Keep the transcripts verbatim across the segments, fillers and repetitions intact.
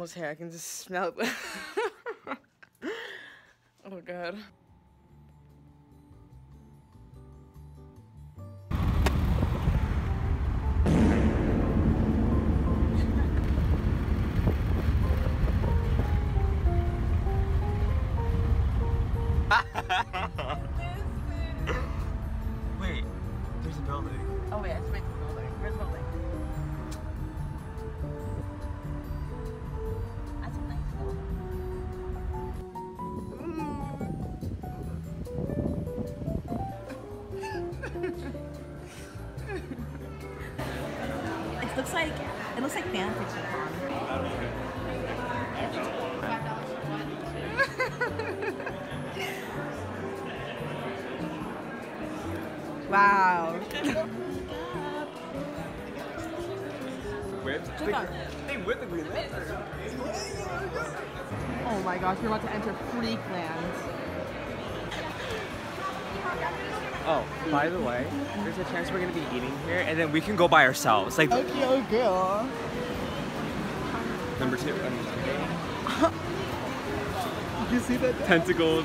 girl's hair. I can just smell it. Oh god. Wait, there's a building. Oh wait, I just went to the building. Where's the building? That's a nice building. It looks like it looks like fan fiction. Wow. Whipped? Check out. They whipped the green lantern. Oh my gosh, we're about to enter Freakland. Oh, by the way, there's a chance we're gonna be eating here, and then we can go by ourselves. Like, Okay, oh girl. number two. You see that? Tentacles.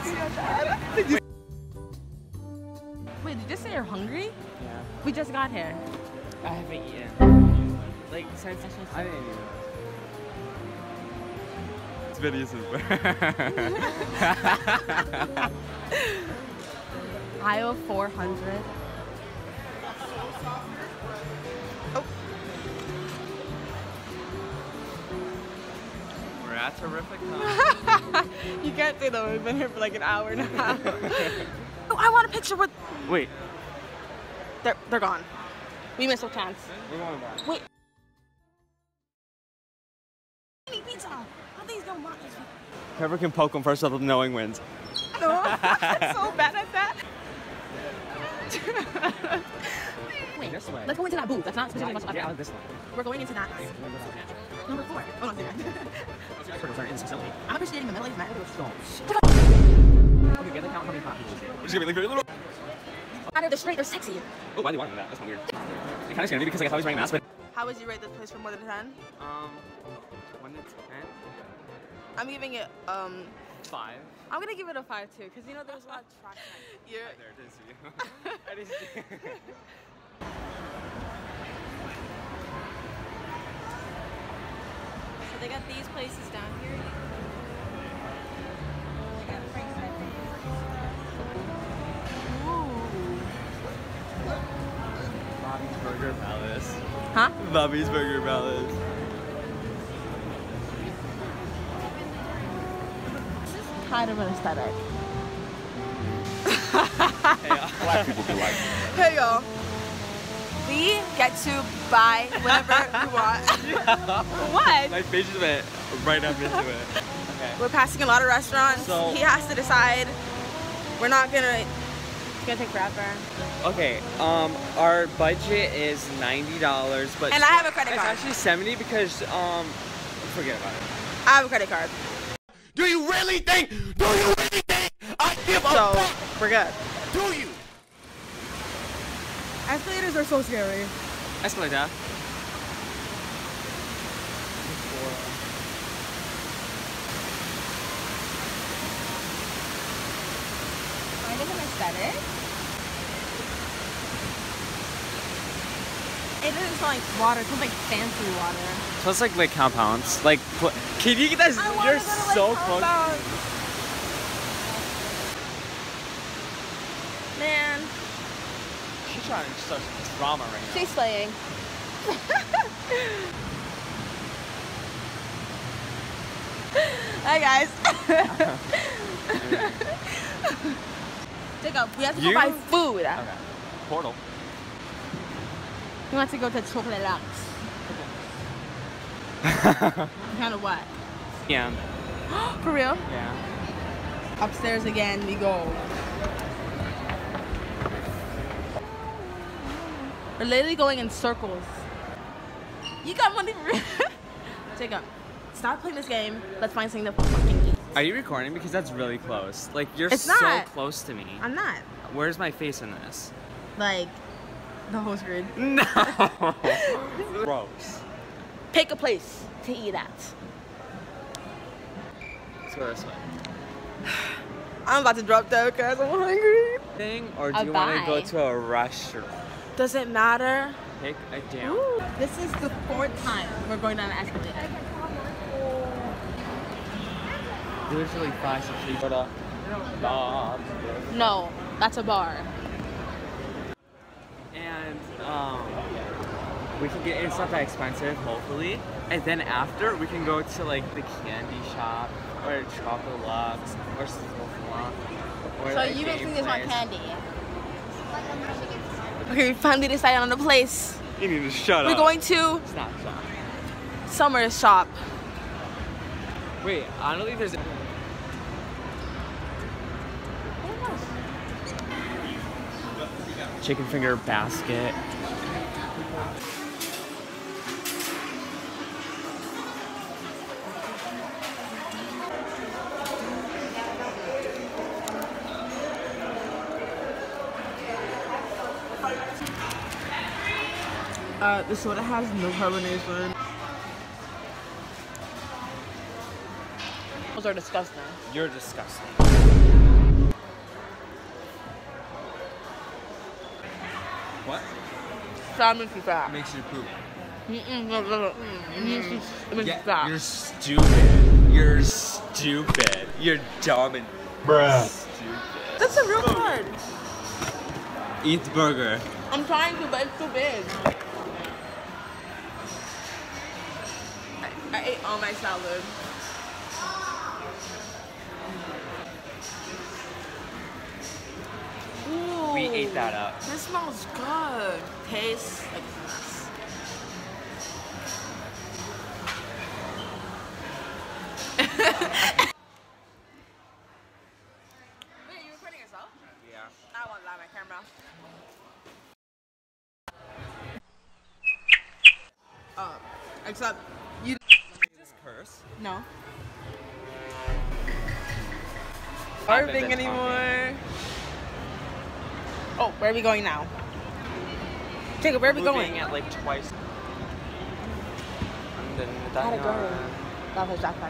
Wait, did you just say you're hungry? Yeah. We just got here. I haven't eaten. Like, since I didn't eat. This video is super. Aisle four hundred. Oh. We're at Terrific Con. You can't say that. We've been here for like an hour and a half. Oh, I want a picture with. Wait. They're they're gone. We missed our chance. We're going back. Wait. Pizza. How these don't want this? Whoever can poke them first without knowing wins. No, I'm so bad at that. Wait, This way. let's go into that booth. That's not specifically much Yeah, about this way. We're going into that. Number four. Oh, no, I'm appreciating the middle-aged man with stones. Okay, get the count how many copies you see. We're just gonna be like very little. Either they're straight or sexy. Oh, why do you want that? That's kind of weird. It kind of scared me because like, I thought he was wearing a mask, but. How would you rate this place from one to ten? Um, one to ten? I'm giving it, um... Five. I'm gonna give it a five too, because you know there's a lot of trash. You're... Right there, I didn't see you. I didn't see you. So they got these places down here. They got Frank's Bobby's Burger Palace. Huh? Bobby's Burger Palace. Kind of an aesthetic. Black people do like. Hey y'all. We get to buy whatever we want. What? My face just went right up into it. Okay. We're passing a lot of restaurants. So- he has to decide. We're not gonna. It's gonna take forever. Okay, um, our budget is ninety dollars, but And I have a credit it's card. actually seventy because, um, forget about it. I have a credit card. Do you really think? Do you really think I give a So fuck? we're good. Do you? Escalators are so scary. Escalator. Kind of an aesthetic. It doesn't smell like water. It smells like fancy water. Smells like Lake Compounds. Like, pl- can you get that? I wanna You're go to Lake so close. Compound. Man, She's trying to start drama right now. she's slaying. Hi guys. Jacob, we have to You- go buy food. Okay. Portal. We want to go to Chocolate Lux. Kind of what? Yeah. For real? Yeah. Upstairs again we go. We're literally going in circles. You got money for real? Jacob, stop playing this game. Let's find something to fucking eat. Are you recording? Because that's really close. Like, you're It's so not. close to me. I'm not. Where's my face in this? Like, the whole screen. No. Gross. Pick a place to eat at. let's go this way. I'm about to drop dead because I'm hungry. Thing, or do A you want to go bye. to a restaurant? Does it matter? Pick a down. Ooh, this is the fourth time we're going down the escalator. Literally five, six, three, but No, that's a bar. And um, we can get it's not that expensive, hopefully. And then after we can go to like the candy shop or Chocolate Lux or Sofla. Or, So like, you game basically just want place. candy. Okay, we finally decided on a place. You need to shut We're up. going to It's not shop. Summer's shop. Wait, I don't think there's. Chicken finger basket. Uh, the soda has no carbonation. Those are disgusting. You're disgusting. What? Salmon too fat. Makes you poop. Mm-mm, no, no, no. It makes you- it makes you fat. You're stupid. You're stupid. You're dumb and Bruh. stupid. That's a real card. Eat the burger. I'm trying to, but it's too big. I, I ate all my salad. Ooh, We ate that up. This smells good. Tastes like a mess. Wait, are you recording yourself? Yeah. I want that on my camera. Uh, except you. Just curse. No. I've been Starving to anymore. Oh, where are we going now? Jacob, where are we Moving going? at like twice. Gotta go. That was that fun.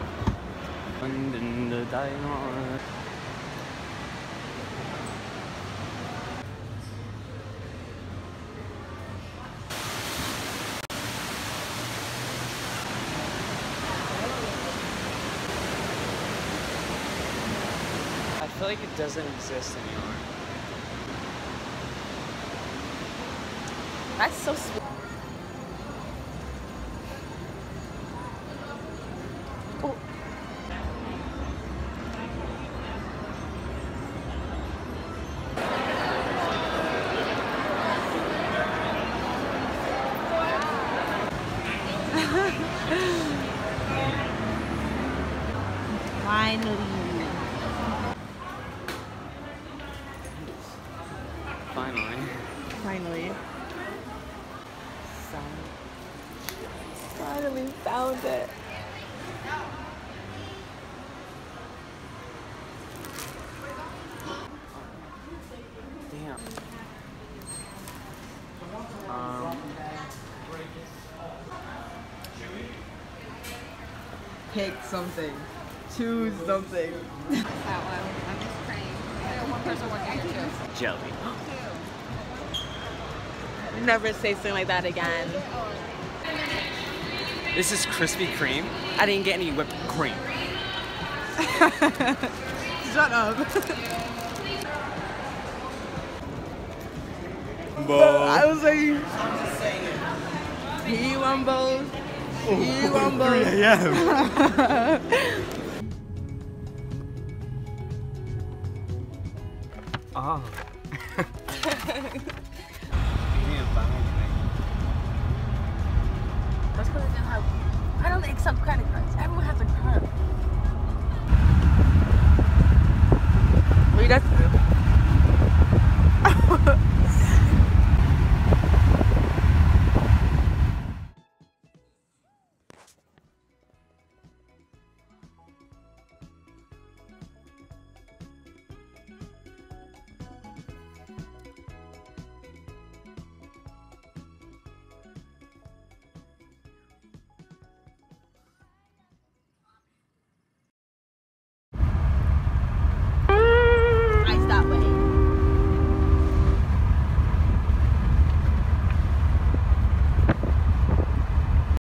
I feel like it doesn't exist anymore. That's so sweet. Oh. Finally. Finally. Finally. Finally found it. Damn. Um. Pick something. Choose something. That one. I'm just praying. I got one person working here too. Jelly. Never say something like that again. This is Krispy Kreme. I didn't get any whipped cream. Shut up. I was like, I'm just saying it. He want both. He want both. three A M Oh. That's because they didn't have. Why don't they accept credit cards? Everyone has a card. Wait, that's.